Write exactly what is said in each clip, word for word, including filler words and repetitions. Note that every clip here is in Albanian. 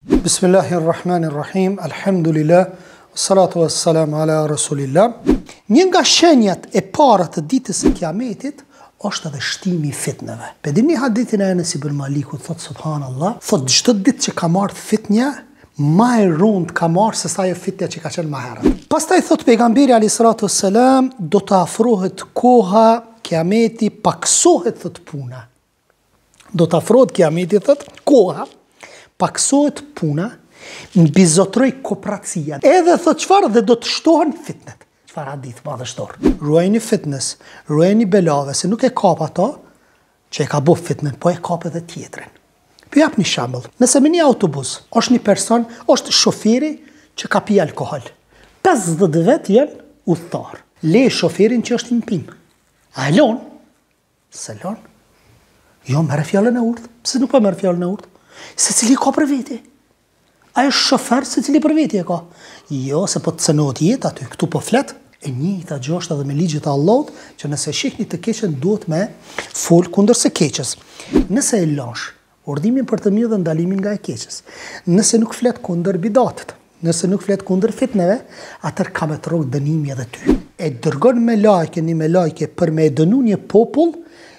Bismillahirrahmanirrahim, alhamdulillah, salatu wassalam ala rasulillah. Një nga shenjat e para të ditës së Kiametit është edhe shtimi i fitnave. Pe dini hadithin e Enes ibn Malikut, thot subhanallah, thot çdo ditë që ka marrë fitnja, ma e rund ka marrë se sa ajo fitja që ka qenë më herët. Pastaj thot pejgamberi alayhi salatu wassalam, do të afrohet koha, Kiameti paksohet thot puna. Do të afrohet Kiameti thot koha, paksohet puna, mbizotroj kopratësia. Edhe thot çfarë, dhe do të shtohen fitnet. Çfarë hadith madhështor. Ruajini fitnes, ruajini belave, se nuk e kap ato që e ka bu fitnen, po e kap edhe tjetrin. Për jap një shembull. Nëse me një autobus është një person, është shoferi që ka pi alkohol. pesëdhjetë vet janë udhëtar. Le shoferin që është një pim. A e lon? Se lon? Jo, merr fjalën e urtë. Pse nuk po merr fjalën e urtë? Se cili ka për veti. A është shofer se cili për veti e ka. Jo, se po të cënohet jetë aty, këtu po flet. E njëjta gjë është edhe me ligjet e Allahut, që nëse shihni të keqen duhet me fol kundër së keqes. Nëse e lash urdimin për të mirë dhe ndalimin nga e keqes, nëse nuk flet kundër bidatit, nëse nuk flet kundër fitneve, atër ka me të rrugë dënimi edhe ty. E dërgon me lajke, një me lajke për me dënu një popull,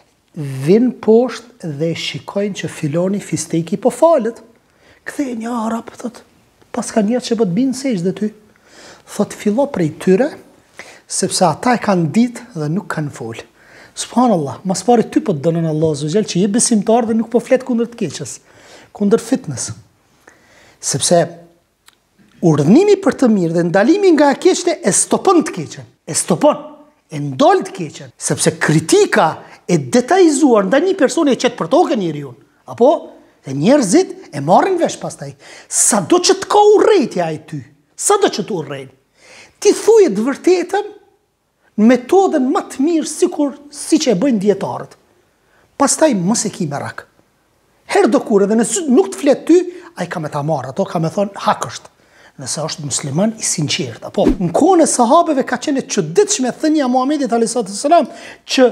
vinë poshtë dhe shikojnë që filoni fisteki po falet. Kthej një arab, thot, pas ka njerë që po të binë sejsh dhe ty. Thot, fillo prej tyre, sepse ata e kanë ditë dhe nuk kanë folë. Subhanallah, mas pari ty po të dënën Allah Azuzel që je besimtar dhe nuk po flet kundër të keqes, kundër fitnes. Sepse urdhnimi për të mirë dhe ndalimi nga e keqte e stopon të keqen, e stopon, e ndol të keqen, sepse kritika e detajzuar nda një personi e qetë për toke njëri unë, apo? Dhe njerëzit e marrin vesh pastaj. Sa do që të ka urrejtja e ty, sa do që të urrejnë, ti thuje të vërtetën në metodën më të mirë sikur si që e bëjnë dietarët. Pastaj mos e ki merak. Herë do kur edhe nëse nuk të flet ty, ai ka me ta marrë, ato ka me thonë hak është. Nëse është musliman i sinqert, apo në kohën e sahabeve ka qenë e çuditshme thënia e Muhamedit alayhi salatu wasalam që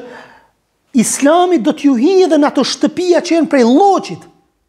Islami do t'ju hinjë edhe në ato shtëpia që janë prej lloçit.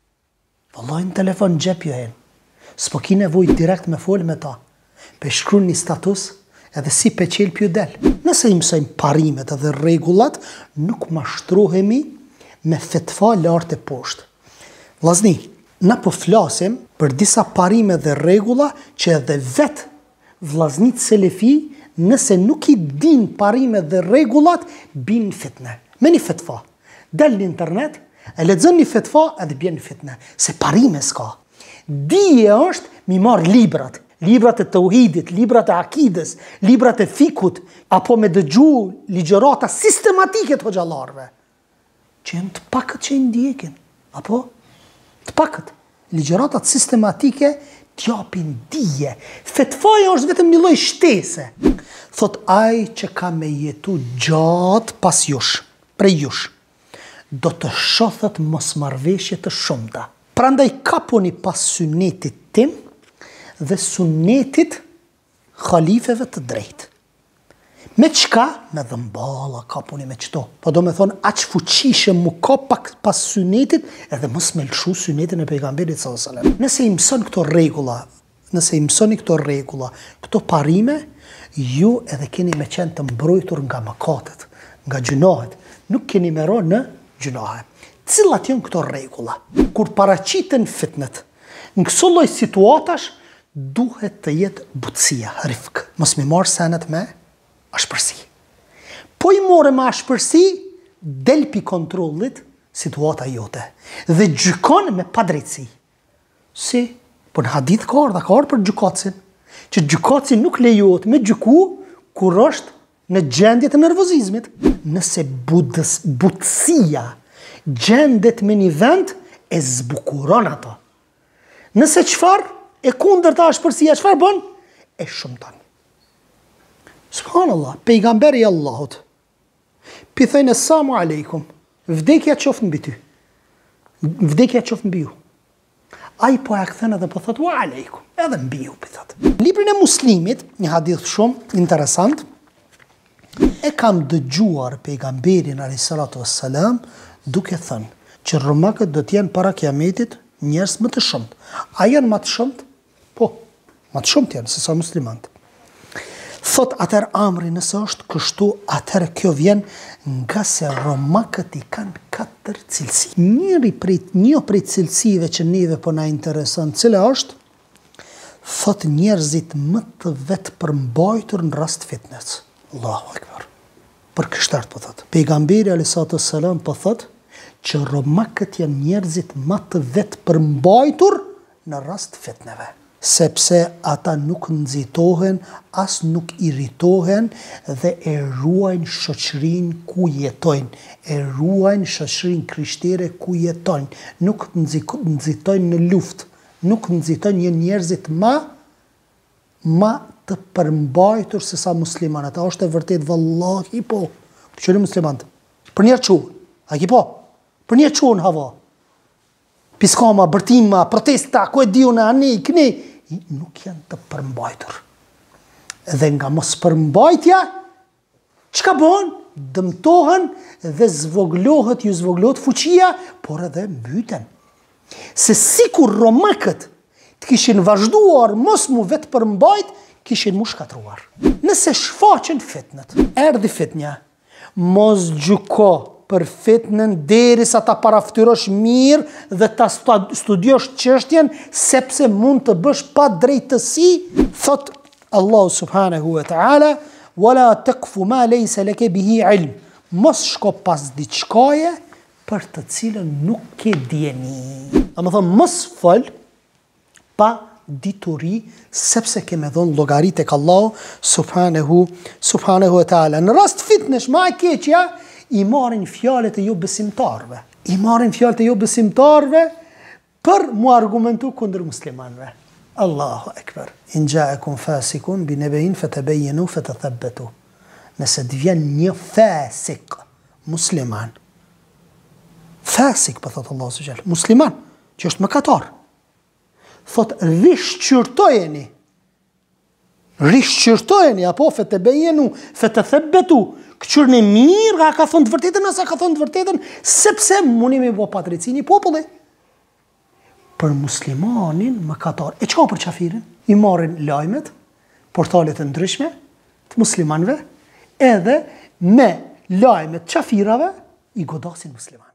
Vallai në telefon xhep jo hen. S'po ki nevojë direkt me fol me ta. Pe shkruan një status edhe si pe qel pju del. Nëse i mësojmë parimet edhe rregullat, nuk mashtrohemi me fetva lart e poshtë. Vllazni, na po flasim për disa parime dhe rregulla që edhe vet vllaznit selefi, nëse nuk i din parimet dhe rregullat, bin fitne. Me një fetva. Del në internet, e lexon një fetva edhe bjen në fitne. Se parime s'ka. Dije është mi marr librat. Librat e tauhidit, librat e akides, librat e fikut, apo me dëgju ligjërata sistematike të hoxhallarëve. Që janë të pakët që i ndjekin. Apo? Të pakët. Ligjëratat sistematike t'japin dije. Fetvaja është vetëm një lloj shtese. Thot ai që ka me jetu gjatë pas jush, prej jush, do të shohët mosmarrveshje të shumta. Prandaj kapuni pas sunetit tim dhe sunetit khalifeve të drejtë. Me qka? Me dhëmballa kapuni me qto. Po do me thonë, aq fuqishëm mu ka pak pas sunetit, edhe mos me lëshu sunetin e pejgamberit sallallahu alaihi wasallam. Nëse i mëson këto rregulla, nëse i mësoni këto rregulla, këto parime, ju edhe keni me qenë të mbrojtur nga mëkatet, nga gjunahet. Nuk keni me ro në gjunahe. Cilat janë këto rregulla? Kur paraqiten fitnet, në këso lloj situatash, duhet të jetë butësia, rifk. Mos mi marr senet me ashpërsi. Po i more me ashpërsi, del pi kontrollit situata jote. Dhe gjykon me padrejtësi. Si? Po në hadith ka ardha, ka ardhur për gjykatësin. Që gjykatësi nuk lejohet me gjyku kur është në gjendje të nervozizmit. Nëse budës, butësia gjendet me një vend, e zbukuron ato. Nëse qfar, e kundër ta ashpërsia, qfar bën? E shumëton. Subhanallah, pejgamberi Allahut, pithejnë assalamu alaikum, vdekja qoftë mbi ty. Vdekja qoftë mbi ju. Ai po ja kthen edhe po thot wa alaikum, edhe mbi ju thot. Librin e Muslimit, një hadith shumë interesant, e kam dëgjuar pejgamberin alayhi salatu wassalam duke thënë që rromakët do të jenë para Kiametit njerëz më të shumt. A janë më të shumt? Po, më të shumt janë se sa muslimanët. Thot atër Amri, nëse është kështu, atër kjo vjen nga se romakët i kanë katër cilësi. Njëri prej, një prej cilësive që neve po na intereson, cila është, thot njerëzit më të vetë përmbajtur në rast fitnes. Allahu Akbar. Për kështart po thot. Pejgamberi alayhi salam po thot që romakët janë njerëzit më të vetë përmbajtur në rast fitneve. Sepse ata nuk nxitohen, as nuk irritohen dhe e ruajnë shoqërinë ku jetojnë, e ruajnë shoqërinë krishtere ku jetojnë, nuk nxitojnë në luftë, nuk nxitojnë, janë njerëzit më më të përmbajtur se sa muslimanët. A është e vërtet? Vallahi po. Të qëri muslimanët. Për njerë qunë. A ki po? Për njerë qunë hava. Piskama, bërtima, protesta, ku e diu në ani, këni, nuk janë të përmbajtur. Dhe nga mos përmbajtja, çka bën? Dëmtohen dhe zvoglohet, ju zvoglohet fuqia, por edhe mbyten. Se sikur romakët të kishin vazhduar mos mu vetë përmbajt, kishin mu shkatruar. Nëse shfaqen fitnët, erdhi fitnja, mos gjyko për fitnën derisa ta paraftyrosh mirë dhe ta studiosh çështjen, sepse mund të bësh pa drejtësi. Thot Allahu subhanahu wa ta'ala, wala taqfu ma laysa laka bihi ilm. Mos shko pas diçkaje për të cilën nuk e dieni. Domethënë thonë mos fol pa dituri, sepse ke me dhonë llogari tek Allahu subhanahu subhanahu wa ta'ala. Në rast fitnesh ma e keqja, i marrin fjalët e jo besimtarve. I marrin fjalët e jo besimtarve për mu argumentu kundër muslimanve. Allahu Ekber. In ja'akum fasikun bi nabain fatabayyanu fatathabbatu. Nëse të vjen një fasik musliman. Fasik, po thot Allahu subhanahu, musliman, që është mëkatar. Thot rishqyrtojeni. Rishqyrtojeni apo fatabayyanu fatathabbatu. Këqyrni mirë, a ka thonë të vërtetën, asa ka thonë të vërtetën, sepse mundi me bo patricin i populli. Për muslimanin mëkatar. E çka për qafirin? I marrin lajmet, portalet e ndryshme të muslimanve, edhe me lajmet qafirave i godasin musliman.